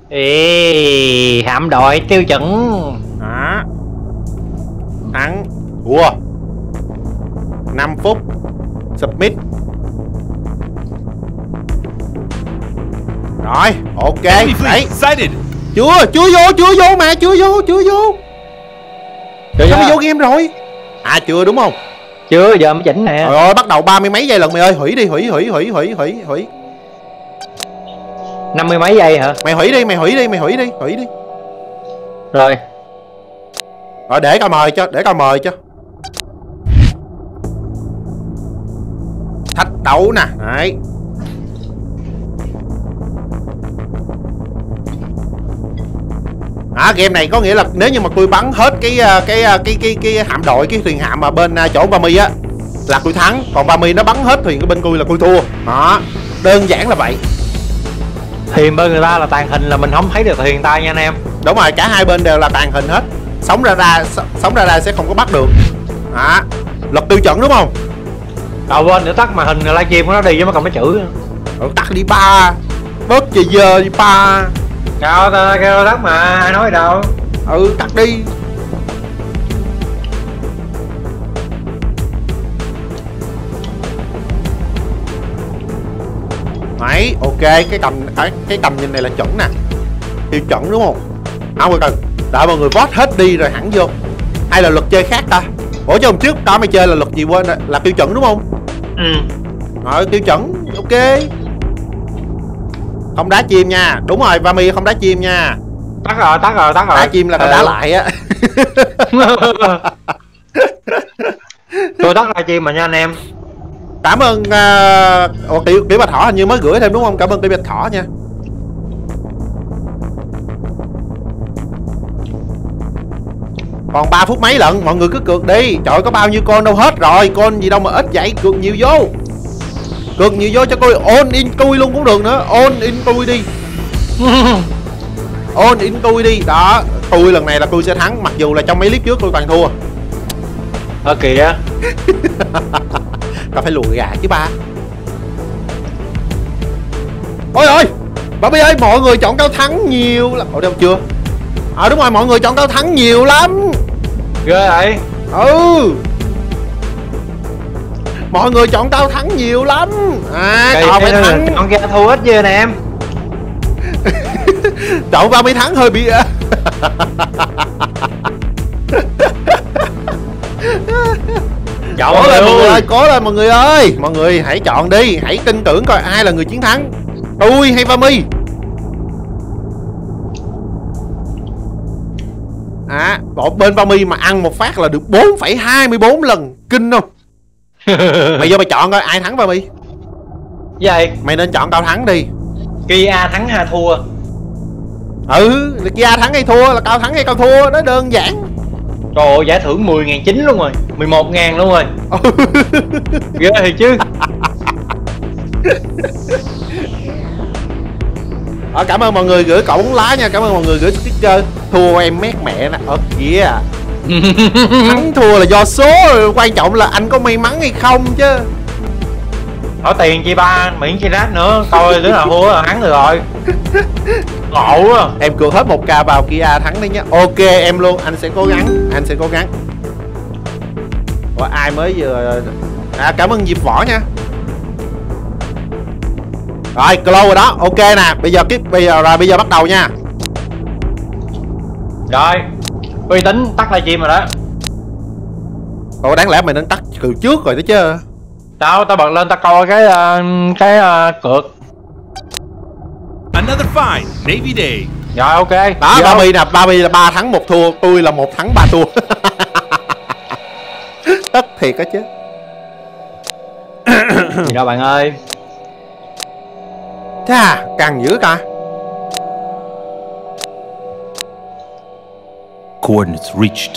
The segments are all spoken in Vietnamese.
Ê, hạm đội tiêu chuẩn. Đó. Thắng. Thua. 5 phút. Submit. Rồi, ok. Đấy. Chưa vô mà, chưa vô. Sao mày vô game rồi? À chưa đúng không? Chưa, giờ mới chỉnh nè. Trời ơi, bắt đầu 30 mấy giây lần mày ơi, hủy đi, hủy. 50 mấy giây hả? Mày hủy đi. Rồi. Rồi để coi mời cho. Thách đấu nè, đấy. Game này có nghĩa là nếu như mà tôi bắn hết cái hạm đội, cái thuyền hạm mà bên chỗ Vami á là tôi thắng, còn Vami nó bắn hết thuyền của bên tôi là tôi thua. Đó, đơn giản là vậy. Thuyền bên người ta là tàn hình, là mình không thấy được thuyền ta nha anh em. Đúng rồi, cả hai bên đều là tàn hình hết. Sóng radar sẽ không có bắt được. Đó, luật tiêu chuẩn đúng không? Quên nữa, tắt màn hình livestream của nó đi chứ, mà còn cái chữ. Tắt đi ba, bớt chì giờ đi ba. Sao ta kêu tắt mà, ai nói đâu. Tắt đi. Đấy, ok, cái cầm nhìn này là chuẩn nè. Tiêu chuẩn đúng không? Không cần đợi mọi người vote hết đi rồi hẳn vô. Hay là luật chơi khác ta? Ủa chứ hôm trước tao mày chơi là luật gì quên, là tiêu chuẩn đúng không? Rồi, tiêu chuẩn, ok. Không đá chim nha. Đúng rồi, Vami không đá chim nha. Tắt rồi. Đá chim là tao đá lại á. Tôi tắt livestream mà nha anh em. Cảm ơn Tiểu Bạch Thỏ hình như mới gửi thêm đúng không? Cảm ơn Tiểu Bạch Thỏ nha. Còn 3 phút mấy lận, mọi người cứ cược đi. Trời ơi, có bao nhiêu con đâu hết rồi. Con gì đâu mà ít vậy, cược nhiều vô. Cược nhiều vô cho tôi, all in tôi luôn cũng được nữa. All in tôi đi. All in tôi đi. Đó, tôi lần này là tôi sẽ thắng. Mặc dù là trong mấy clip trước tôi toàn thua. Kìa. Tao phải lùi gà chứ ba. Ôi ơi, bà Bi ơi, mọi người chọn cao thắng nhiều lắm. Ở đâu chưa? Đúng rồi, mọi người chọn cao thắng nhiều lắm. Ghê vậy. Mọi người chọn cao thắng nhiều lắm. Còn phải thắng. Chọn ra thua ít chứ anh em. Chọn vào mới thắng hơi bị. Cố lên mọi người ơi, cố lên mọi người ơi. Mọi người hãy chọn đi, hãy tin tưởng coi ai là người chiến thắng, tôi hay Vami. Bọn bên Vami mà ăn một phát là được 4,24 lần. Kinh không? Mày vô mày chọn coi ai thắng Vami. Vậy mày nên chọn cao thắng đi. Kia thắng hay thua? Kia thắng hay thua là cao thắng hay cao thua, nó đơn giản. Trời ơi, giải thưởng 10.900 luôn rồi, 11.000 luôn rồi. Ghê thì chứ. Cảm ơn mọi người gửi cậu bóng lá nha, cảm ơn mọi người gửi sticker. Thua em mét mẹ nè, kìa. Thắng thua là do số, quan trọng là anh có may mắn hay không chứ. Hỏi tiền chi ba, miễn chi rác nữa, coi đứa nào thua là thắng được rồi. Ngộ á. Em cược hết 1k vào Kia thắng đấy nhá. Ok em luôn, anh sẽ cố gắng, anh sẽ cố gắng. Ủa ai mới vừa. Cảm ơn Diệp Võ nha. Rồi close rồi đó, ok nè, bây giờ bắt đầu nha. Rồi, uy tín tắt livestream rồi đó. Ủa đáng lẽ mày nên tắt từ trước rồi đó chứ. Tao bật lên tao coi cái cược. Another fine Navy day. Rồi ok. Đó, Barbie là 3 thắng 1 thua, tôi là 1 thắng 3 thua. Tất thiệt á chứ. Gì đâu bạn ơi. Chà, càng dữ ta. Coordinates reached.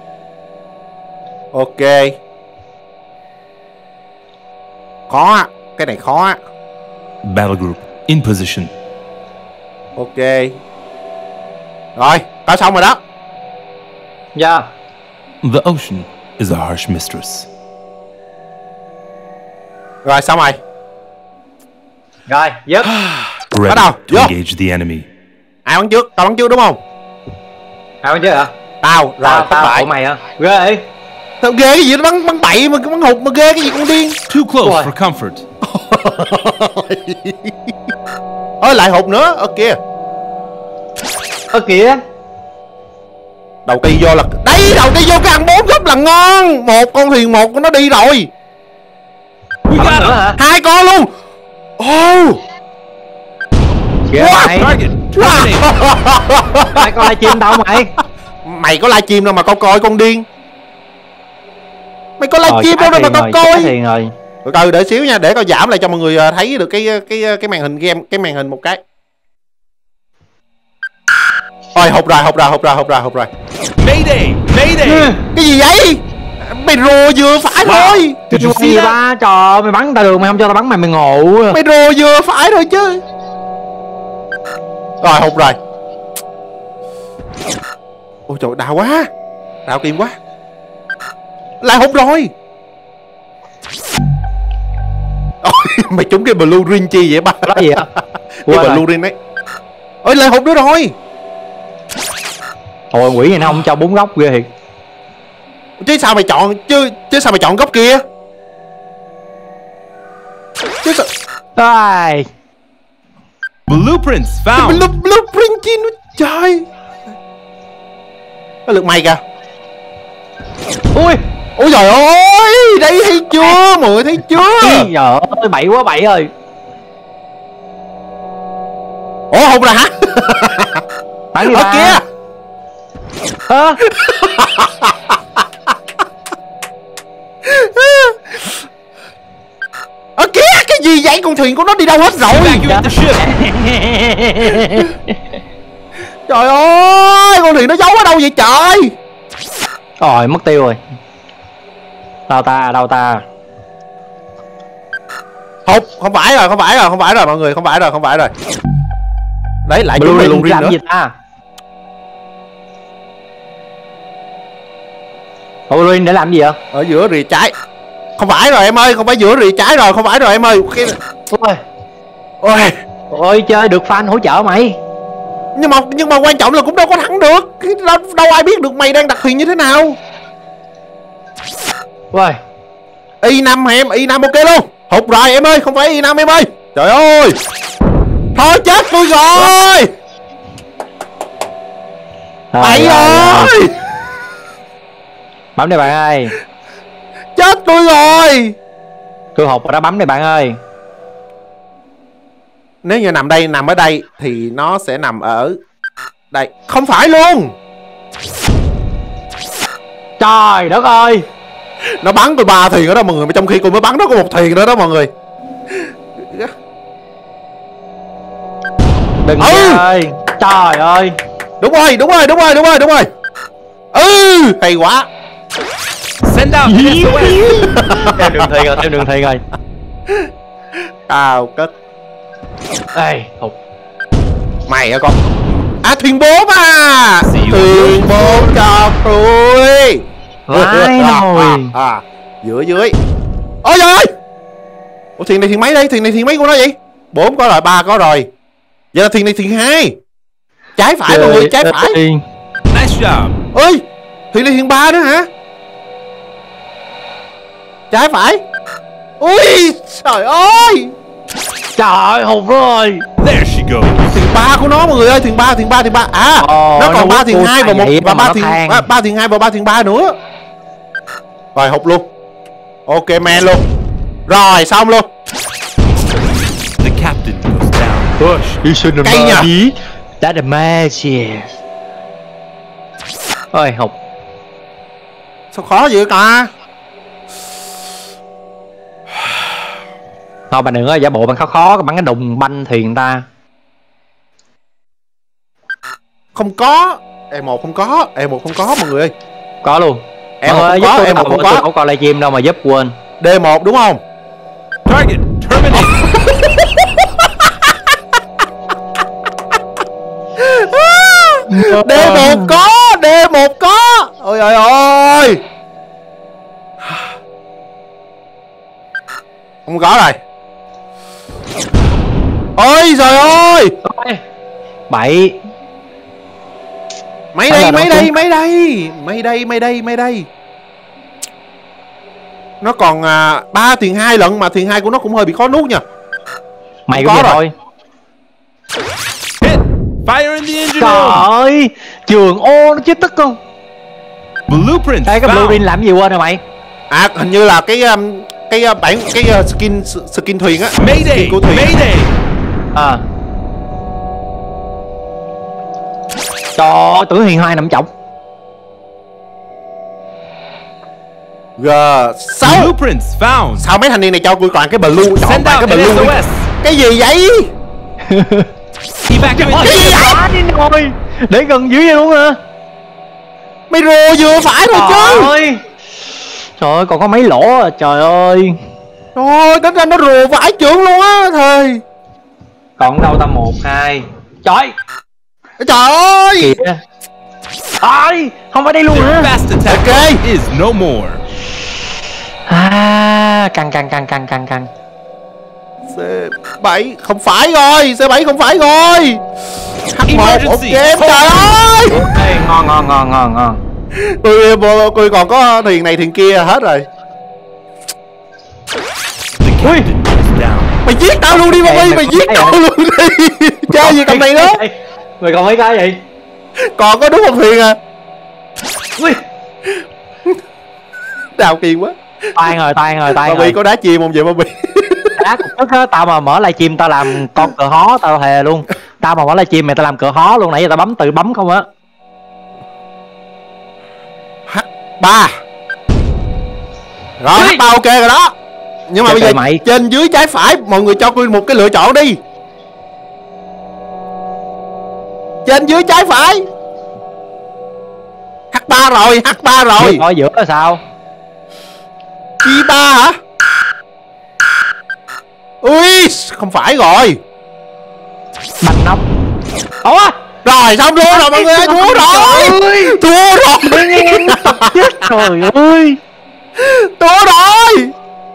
Ok. Khó á, cái này khó á. Battle group in position. Ok. Rồi, tao xong rồi đó. Dạ. The ocean is a harsh mistress. Rồi xong rồi. Rồi, dứt. Ready Bắt đầu, to vô. engage the enemy. Ai bắn trước? Tao bắn trước đúng không? Ai bắn trước hả? Tao, rồi Tao thất bại. của mày hả? Ghê vậy? Tao ghê cái gì nó bắn bậy mà bắn hụt mà ghê cái gì con điên. Too close Ôi. for comfort. Ôi lại hụt nữa, ơ kìa. Ơ kìa. Đầu tiên vô là đây, đầu tiên vô cái ăn 4 góc là ngon. Một con thuyền một nó đi rồi. We Bắn got nữa him. hả? Hai con luôn. Oh. Ghê What? mày. Target terminated. Mày coi livestream tao mày. Mày có livestream đâu mà tao coi con điên. Mày có livestream đâu mà tao Trả coi. tiền rồi. Từ từ để xíu nha, để tao giảm lại cho mọi người thấy được cái màn hình game, cái màn hình một cái. Ôi hụt rồi. Mayday! Mayday! Cái gì vậy? Mày rùa vừa phải thôi. Did you see Gì that? ba trò mày bắn tao được mày không cho tao bắn mày ngộ. Mày rùa vừa phải thôi chứ. Rồi hụt rồi. Ôi trời đau quá. Đau tim quá. Lại hụt rồi. Ôi, mày trúng cái blue ring chi vậy ba? Đó gì vậy? Cái Quên blue rồi. ring đấy. Ôi lại hụt nữa rồi. Ôi quỷ này nó không cho 4 góc ghê thiệt. Chứ sao mày chọn chứ sao mày chọn góc kia? Chứ sao Ai. Blueprints found. blueprint chi nữa trời. Có lượt mày kìa. Ui. Ôi trời ơi, đây thấy chưa? Mọi người thấy chưa? Trời ơi bậy quá bậy ơi. Ủa hụt rồi hả? Bắn đi Ở ba. kia. Hả? Ở kia, cái gì vậy? Con thuyền của nó đi đâu hết rồi? Evacuate the ship. Trời ơi, con thuyền nó giấu ở đâu vậy trời? Rồi mất tiêu rồi. Đâu ta. Hụt, không phải rồi mọi người, không phải rồi. Đấy, lại chúng mày luôn riêng nữa. gì ta? Blue ring để làm gì vậy? Ở giữa rìa trái. Không phải rồi em ơi, không phải giữa rìa trái rồi, không phải rồi em ơi. Ôi. Ôi, Ôi chơi được fan hỗ trợ mày. nhưng mà quan trọng là cũng đâu có thắng được. Đâu ai biết được mày đang đặt thuyền như thế nào. Ôi. Y5 hả em? Y5 ok luôn. Hụt rồi em ơi, không phải Y5 em ơi. Trời ơi. Thôi chết tôi rồi. Bậy rồi. Bấm đi bạn ơi. Chết tôi rồi. Tôi hụt rồi đó, bấm đi bạn ơi. Nếu như nằm ở đây thì nó sẽ nằm ở đây. Không phải luôn. Trời đất ơi. Nó bắn tôi 3 thuyền ở đó mọi người, mà trong khi tôi mới bắn nó có 1 thuyền nữa đó mọi người. Đừng ơi. Trời ơi. Đúng rồi. Hay quá. Send out an SOS. Theo đường thuyền rồi. Cao cất. Ê, hụt. Mày hả con? À thuyền 4 à. See you. Thuyền 4 cho tôi. Vãi nồi. Giữa dưới. Ôi trời ơi. Ủa thuyền này thuyền mấy đây? Thuyền này thuyền mấy của nó vậy? 4 có rồi, 3 có rồi. Vậy là thuyền này thuyền 2. Trái phải mọi người, trái phải. Nice job. Ơi, thuyền này thuyền 3 nữa hả? Trái phải. Ui, trời ơi. Trời hụt rồi. There she goes. Thuyền 3 của nó mọi người ơi, thuyền 3. À, nó còn 3 thuyền 2 và 1 và 3 thuyền 2 và 3 thuyền 3 nữa. Rồi hụt luôn. Ok man luôn. Rồi xong luôn. The captain goes down. Push. You shouldn't Cây nha. That's a magic. Ôi hụt. Sao khó vậy ta? Thôi bạn đừng có giả bộ bạn khó bắn cái đùng banh thuyền ta. Không có. E1 không có. E1 không có mọi người ơi. Có luôn. Em không có, em không có. Tôi không coi livestream đâu mà giúp quên. D1 đúng không? Target terminated. D1 có. D1 có. Ôi ôi ôi. Không có rồi. Ôi trời ơi. Bậy. Mấy đây, mấy đây, mấy đây. Mấy đây, mấy đây, mấy đây. Nó còn 3 thuyền 2 lận, mà thuyền 2 của nó cũng hơi bị khó nuốt nha. Mày cũng vậy thôi. Hit! Fire in the engine Trời room! ơi, trường ô nó chết tức không? Blueprints Đây cái found! blueprint làm gì quên rồi mày? À, hình như là cái bản skin thuyền á. Mayday! Skin của thuyền. Mayday! À. Trời ơi, tưởng Hiền 2 nằm trọng. G6. Blueprints found! Sao mấy thanh niên này cho tôi toàn cái blue, chọn Send toàn out cái an blue. SOS! Cái gì vậy? Evacuate Ôi, the quá đi rồi. Để gần dưới vậy luôn hả? Mày rùa vừa phải rồi chứ. Trời ơi, còn có mấy lỗ à, trời ơi. Trời, tính ra nó rùa vãi trưởng luôn á thầy. Còn đâu ta 1, 2. Trời. Trời ơi. Kìa. Ai, không phải đây luôn Their hả? fast attack Okay. is no more. À, căng. C7 không phải rồi, C7 không phải rồi. H1 Emergency. ok, trời ơi. Ê, ngon. Tôi còn có thuyền này thuyền kia hết rồi. The captain is down. Mày giết tao luôn đi Bobby, mày giết tao luôn đi. Chơi gì cầm này nữa. Mày còn mấy cái gì? Còn có đúng một thuyền à. Ui, Đào kiền quá. tay rồi. Bobby có đá chìm không vậy Bobby? Đá cục tức á, tao mà mở livestream tao làm con cờ hó, tao thề luôn. Tao mà mở livestream mày tao làm cờ hó luôn, nãy giờ tao tự bấm không á. H3. Rồi, H3 ok rồi đó. Nhưng mà Trời bây giờ mày. trên dưới trái phải mọi người cho tôi một cái lựa chọn đi. Trên dưới trái phải. H3 rồi, H3 rồi. Ở giữa là sao? Chi 3 hả? Ui, không phải rồi. Bạch nóc. Ủa? Rồi xong luôn rồi mọi người ơi, thua rồi. Thua rồi. Chết trời ơi. Thua rồi.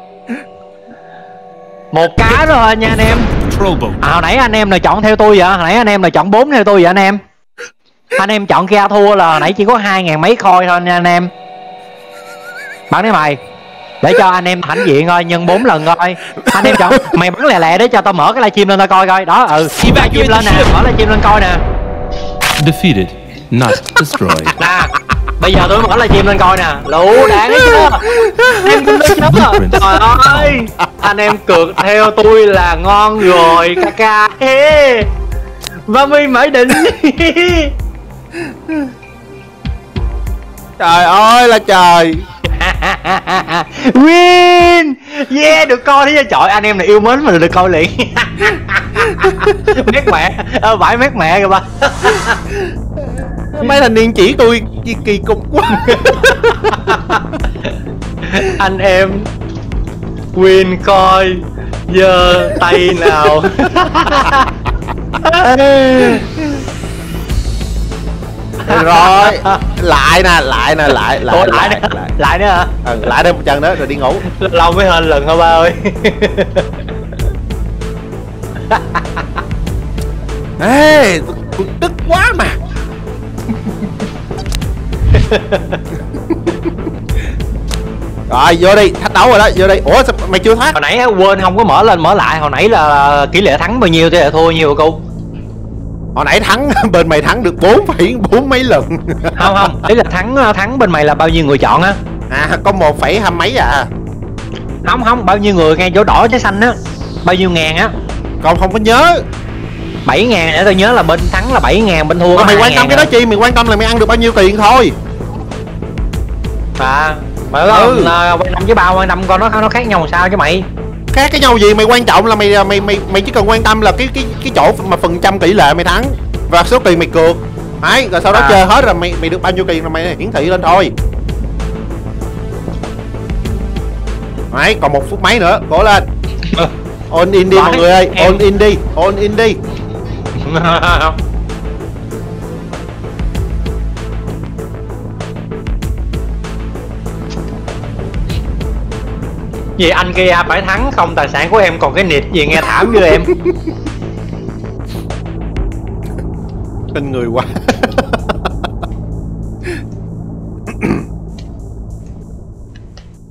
Một cái rồi nha anh em. Patrol boat. À, hồi nãy anh em là chọn theo tôi vậy? Hồi nãy anh em là chọn 4 theo tôi vậy anh em? Anh em chọn kia thua là hồi nãy chỉ có 2.000 mấy coin thôi nha anh em. Bắn đi mày. Để cho anh em hãnh diện coi, nhân 4 lần coi. Anh em chọn, mày bắn lẹ lẹ để cho tao mở cái livestream lên tao coi coi. Đó, livestream lên nè, mở livestream lên coi nè. Defeated, not destroyed. Nè, bây giờ tôi mở livestream lên coi nè. Lũ đạn ấy chưa? Em cũng đã chết rồi. Trời ơi, anh em cược theo tôi là ngon rồi. Kaka. Mami mãi định. Trời ơi là trời. Win. Yeah, được coi thế trời, anh em này yêu mến mình được coi liền. Mét mẹ, vãi mét mẹ kìa ba. Mấy thanh niên chỉ tôi kỳ cục quá. Anh em Win coi giơ tay nào. Rồi, lại nè. Ủa, lại nữa hả? Lại đây một chân nữa rồi đi ngủ. Lâu mới hên lần hả ba ơi. Ê, tôi tức quá mà. Rồi vô đi, thách đấu rồi đó, vô đi. Ủa sao mày chưa thoát? Hồi nãy quên không có mở lên mở lại, hồi nãy là tỷ lệ thắng bao nhiêu tỷ lệ thua nhiêu cô? Hồi nãy thắng bên mày thắng được 4 mấy lần. Không, ý là thắng bên mày là bao nhiêu người chọn á? À, có 1,20 mấy à. Không, bao nhiêu người ngay chỗ đỏ trái xanh á, bao nhiêu ngàn á? Còn không có nhớ. 7.000 để tôi nhớ là bên thắng là 7.000, bên thua có Mày quan 2.000 tâm cái đó chi, mày quan tâm là mày ăn được bao nhiêu tiền thôi. À, mày có quan tâm với bao quan tâm coi nó khác nhau làm sao chứ mày. Khác cái nhau gì, mày quan trọng là mày chỉ cần quan tâm là cái chỗ mà phần trăm tỷ lệ mày thắng và số tiền mày cược. Đấy, rồi sau đó chơi hết rồi mày được bao nhiêu tiền rồi mày hiển thị lên thôi. Đấy, còn 1 phút mấy nữa, cố lên. All in đi mọi người ơi, all in đi. Vì anh kia phải thắng không tài sản của em còn cái nịt gì nghe thảm với em. Tin người quá.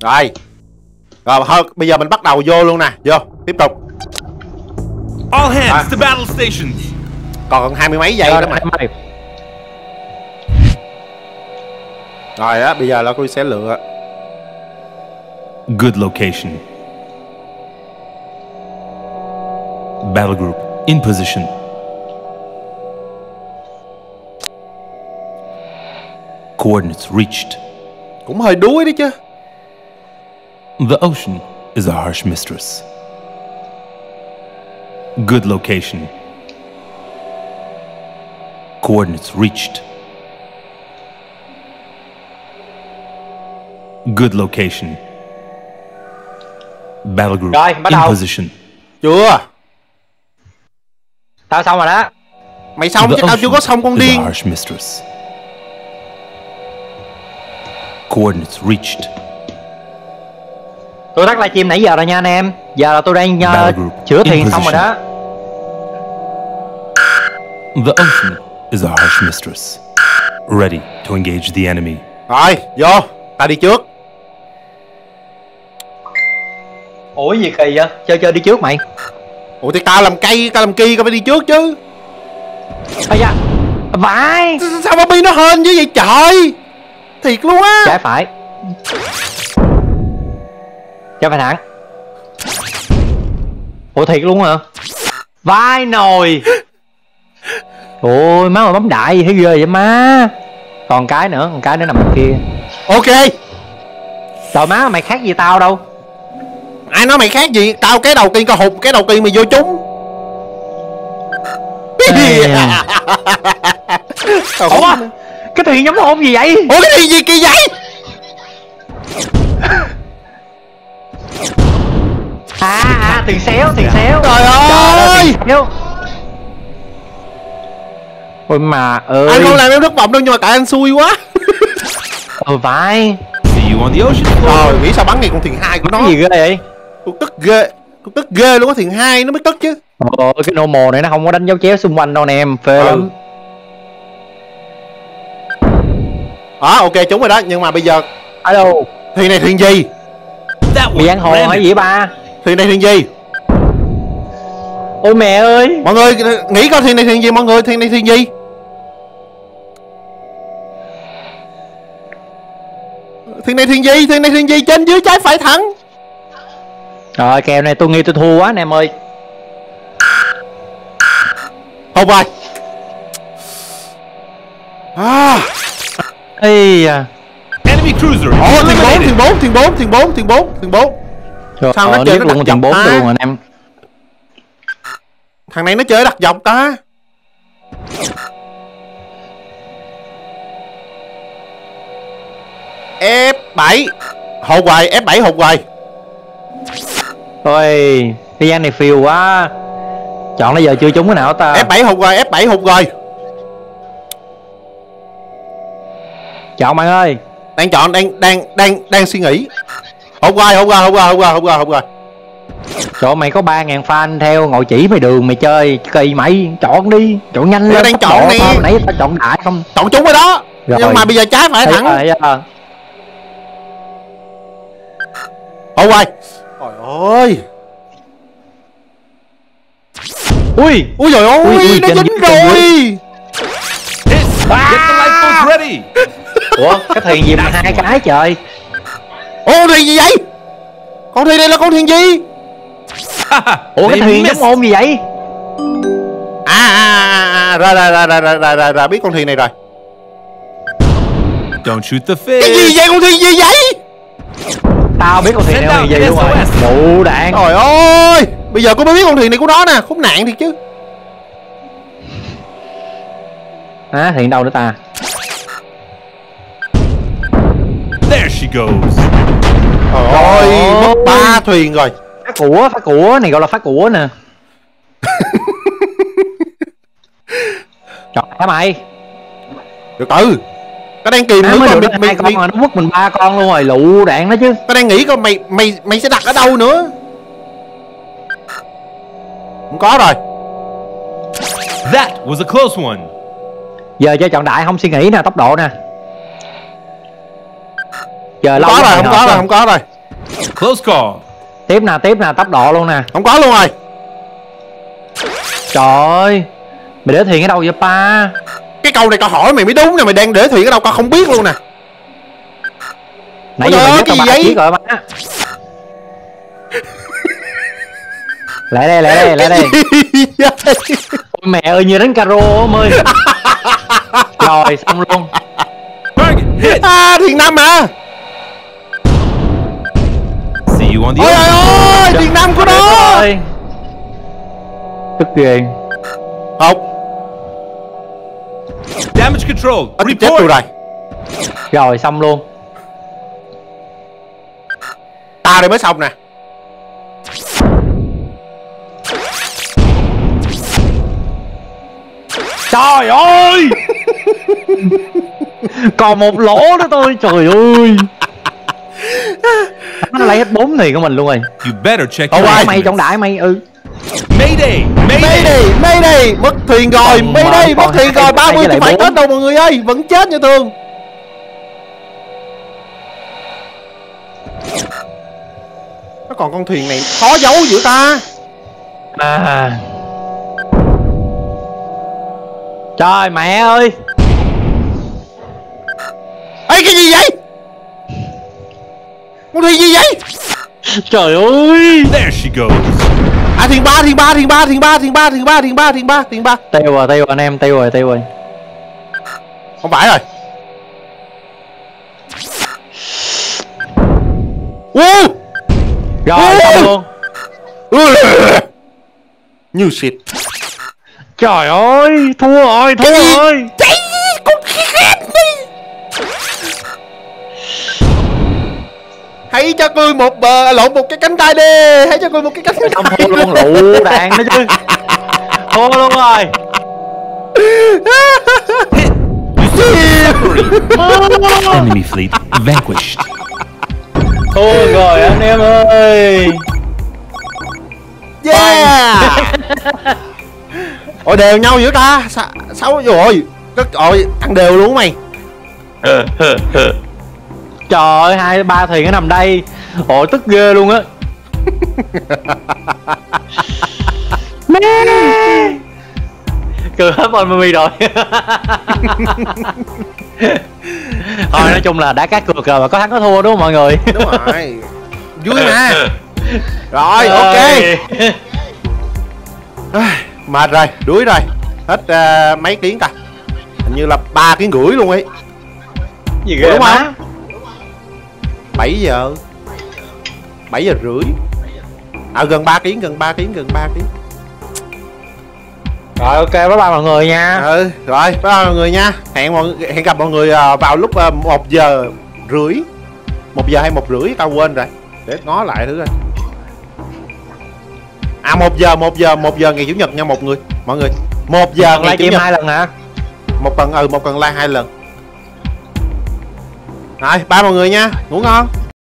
Rồi. Rồi thôi, bây giờ mình bắt đầu vô luôn nè. Vô, tiếp tục. All hands to battle stations. Còn 20 mấy giây đó mà. Rồi á, bây giờ là tôi sẽ lựa. Good location. Battle group in position. Coordinates reached. Cũng hơi đuối đấy chứ. The ocean is a harsh mistress. Good location. Coordinates reached. Good location. Battle group Rồi, bắt in đầu. position. Chưa. Tao xong rồi đó. Mày xong The chứ tao chưa có xong con ocean is a điên. harsh mistress. Coordinates reached. Tôi tắt livestream nãy giờ rồi nha anh em. Giờ là tôi đang Battle group chữa in thiền xong rồi position. đó. The ocean is a harsh mistress. Ready to engage the enemy. Rồi, vô. Tao đi trước. Ủa gì kỳ vậy? Chơi đi trước mày. Ủa thì tao làm cây, tao làm kia, tao phải đi trước chứ. Ây da. Vãi. Sao Bobby nó hên như vậy trời. Thiệt luôn á. Trái phải. Trái phải thẳng. Ủa thiệt luôn hả? Vai nồi. Ôi má mà bấm đại gì thấy ghê vậy má. Còn cái nữa nằm bên kia. Ok. Trời má mày khác gì tao đâu. Ai nói mày khác gì? Tao cái đầu tiên, tao hụt cái đầu tiên mày vô trúng. Ủa cái thuyền giống hôn gì vậy? Ủa cái gì kỳ vậy? Thuyền xéo. Trời ơi. Ôi mà ơi. Anh không làm em thất vọng đâu, nhưng mà tại anh xui quá. Vai. See you on the ocean floor. Rồi nghĩ sao bắn ngay con thuyền 2 của nó. Cái gì ghê vậy? Tôi tức ghê luôn á, thuyền 2 nó mới tức chứ. Cái normal này nó không có đánh dấu chéo xung quanh đâu nè em, phê lắm. Ok trúng rồi đó, nhưng mà bây giờ Alo. thuyền này thuyền gì? Bị giang hồ hay gì ba? Thuyền này thuyền gì? Ôi mẹ ơi. Mọi người nghĩ coi thuyền này thuyền gì mọi người? Thuyền này thuyền gì? Thuyền này thuyền gì? Thuyền này thuyền gì? Trên dưới trái phải thẳng. Rồi kèo này tôi nghi tôi thua quá anh em ơi. Không rồi. Ây da. Enemy cruiser. Thuyền 4. Sao nó chơi nó đặt dọc ta? Luôn anh em. Thằng này nó chơi đặt dọc ta. F7 hụt hoài, F7 hụt hoài. Ôi cái gian này phiêu quá. Chọn bây giờ chưa trúng cái nào ta. F7 hụt rồi. Chọn bạn ơi. Đang chọn, đang suy nghĩ. Hụt rồi. Trời mày có 3.000 fan theo ngồi chỉ mày đường mày chơi kỳ mày, chọn đi, chọn nhanh lên. Đang chọn nè. Nãy tao chọn đại không. Chọn trúng rồi đó. Rồi. Nhưng mà bây giờ trái phải thẳng. Hụt rồi. Trời ơi. Ui trời ơi, nó dính rồi. Get the lifeboats ready. Ủa cái thuyền gì mà 2 cái trời. Ủa thuyền gì vậy? Con thuyền này là con thuyền gì? Ủa cái thuyền giống ôn gì vậy? Ra biết con thuyền này rồi. Don't shoot the Cái fish. gì vậy? Con thuyền gì vậy? Tao biết con thuyền này là gì luôn rồi. Đủ đạn. Trời ơi, bây giờ có mới biết con thuyền này của nó nè, khốn nạn thiệt chứ. Thuyền đâu nữa ta? There she goes. Trời ơi, mất 3 thuyền rồi. Phát của này gọi là phát của nè. Trời hả mày? Từ từ. Tao đang kìm Mới nữa được 2 con mà nó quất mình 3 con luôn rồi, lụ đạn đó chứ. Tao đang nghĩ coi mày sẽ đặt ở đâu nữa. Không có rồi. That was a close one. Giờ chơi chọn đại không suy nghĩ nè, tốc độ nè. Giờ Không lâu có rồi, rồi, không có rồi. Close call. Tiếp nè, tốc độ luôn nè. Không có luôn rồi. Trời ơi, mày để thuyền ở đâu vậy ba? Cái câu này tao hỏi mày mới đúng nè, mày đang để thuyền ở đâu tao không biết luôn nè. Nãy giờ mày nhớ tao 3 chiếc rồi má. Lại đây. Ôi mẹ ơi, như đánh caro ông ơi. Rồi xong luôn. Target hit. Thuyền Nam mà. See you on the Ôi ocean. ơi, thuyền Nam của nó. Tức ghê. Không. Damage control. Chết tôi Report. rồi. Rồi xong luôn. Ta đây mới xong nè. Trời ơi. Còn một lỗ nữa thôi, trời ơi. Nó lấy hết 4 thuyền của mình luôn rồi. You better check Ôi, your Mày instruments. trọng đại mày. Mayday. Mayday, mất thuyền rồi. Còn Mayday, mất còn thuyền rồi. hai 30 với thì lại phải 4. chết đâu mọi người ơi. Vẫn chết như thường. Nó còn con thuyền này khó giấu dữ ta. Trời mẹ ơi. Ê, cái gì vậy? Con thuyền gì vậy? Trời ơi. There she goes. Thuyền ba. Tiêu rồi anh em, tiêu rồi. Không phải rồi. Rồi xong luôn. Như shit. Trời ơi, thua rồi. Chạy con khét đi. Hãy cho tôi một một cái cánh tay đi. Hãy cho tôi một cái cánh tay. Xong thua luôn, lụ đạn đó chứ. Thua luôn rồi. Enemy fleet vanquished. Thua rồi anh em ơi. Yeah. Ôi đều nhau dữ ta. Sao rồi. Ôi ăn đều luôn mày. Trời ơi, 2-3 thuyền nó nằm đây. Ôi tức ghê luôn á. Cười hết con mimi rồi. Thôi nói chung là đã cá cược rồi mà có thắng có thua đúng không mọi người? Đúng rồi. Vui mà. Rồi ok. Mệt rồi, đuối rồi. Hết mấy tiếng ta. Hình như là 3,5 tiếng luôn ấy. Gì ghê đúng má. không? 7 giờ 7 giờ rưỡi. Gần 3 tiếng. Rồi ok, bye bye mọi người nha. Rồi bye bye mọi người nha. Hẹn gặp mọi người vào lúc 1 giờ rưỡi. 1 giờ hay 1 rưỡi tao quên rồi. Để ngó lại thử coi. 1 giờ ngày chủ nhật nha mọi người. 1 giờ ngày chủ nhật. 2 lần hả? Một lần like 2 lần. Rồi bye mọi người nha. Ngủ ngon.